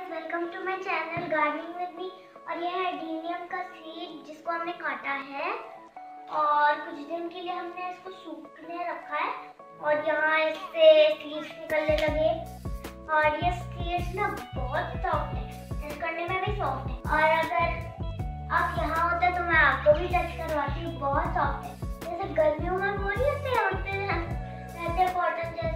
Welcome to my channel gardening with me. और ये है डीनियम का सीड जिसको हमने काटा है और कुछ दिन के लिए हमने इसको सूखने रखा है और यहाँ इससे सीड्स निकलने लगे और ये सीड्स ना बहुत सॉफ्ट है, टच करने में भी सॉफ्ट है। और अगर आप यहाँ होते तो मैं आपको भी टच करवाती हूँ, बहुत सॉफ्ट है। जैसे गर्मियों में वो नहीं होते रहते कॉटन जैसे